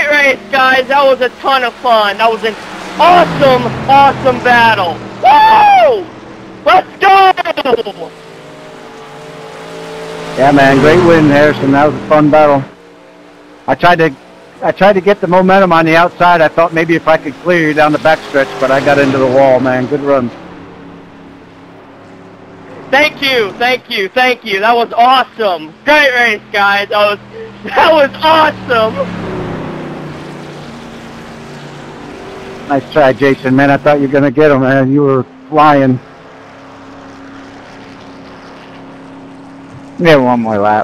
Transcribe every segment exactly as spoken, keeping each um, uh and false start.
Great race, guys. That was a ton of fun. That was an awesome, awesome battle. Woo! Let's go! Yeah, man, great win, Harrison. That was a fun battle. I tried to, I tried to get the momentum on the outside. I thought maybe if I could clear you down the backstretch, but I got into the wall, man. Good run. Thank you, thank you, thank you. That was awesome. Great race, guys. That was, that was awesome. Nice try, Jason. Man, I thought you were gonna get him, man. You were flying. Yeah, one more lap.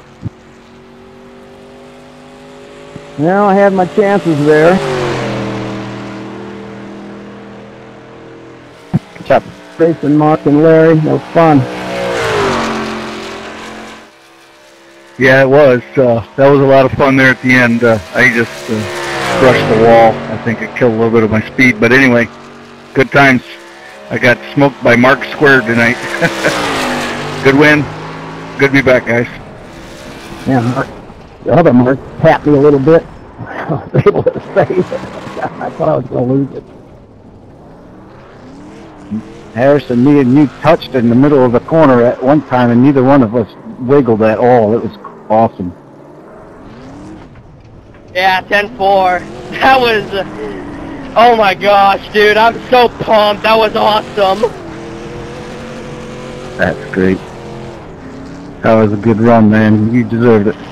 Well, I had my chances there. Good job. Racing Mark and Larry. That was fun. Yeah, it was. Uh, that was a lot of fun there at the end. Uh, I just uh, brushed the wall. I think it killed a little bit of my speed. But anyway, good times. I got smoked by Mark Squared tonight. Good win. Good to be back, guys. Yeah, Mark, the other Mark tapped me a little bit. I was able to save it. I thought I was going to lose it. Harrison, me and you touched in the middle of the corner at one time, and neither one of us wiggled at all. It was awesome. Yeah, ten four. That was, uh, oh my gosh, dude. I'm so pumped. That was awesome. That's great. That was a good run, man. You deserved it.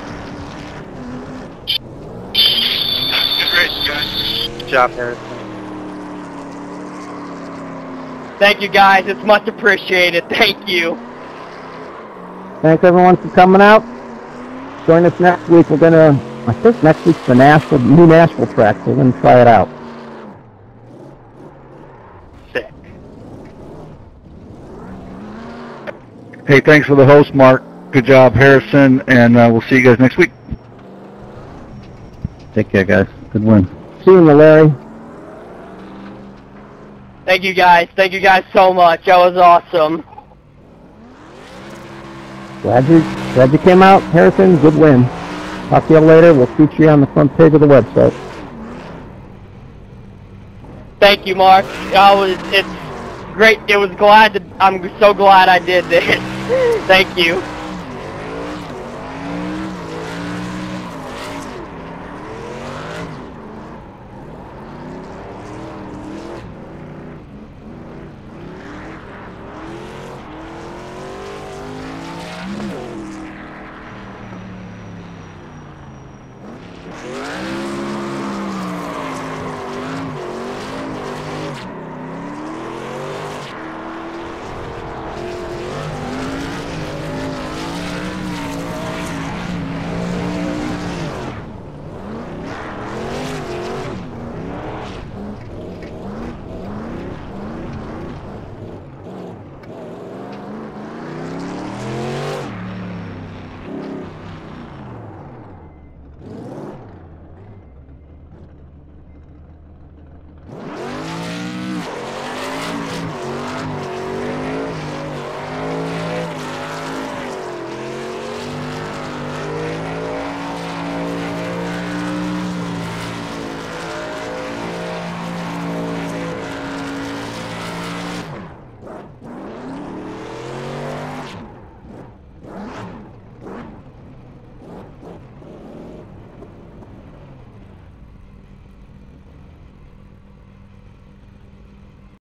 Good race, guys. Good job, Harrison. Thank you, guys. It's much appreciated. Thank you. Thanks, everyone, for coming out. Join us next week. We're going to, I think next week's the Nashville, new Nashville track, so we're going to try it out. Sick. Hey, thanks for the host, Mark. Good job, Harrison, and uh, we'll see you guys next week. Take care, guys. Good win. See you, Larry. Thank you, guys. Thank you, guys, so much. That was awesome. Glad you, glad you came out, Harrison. Good win. Talk to you later. We'll feature you on the front page of the website. Thank you, Mark. I was, it's great. It was glad to, I'm so glad I did this. Thank you.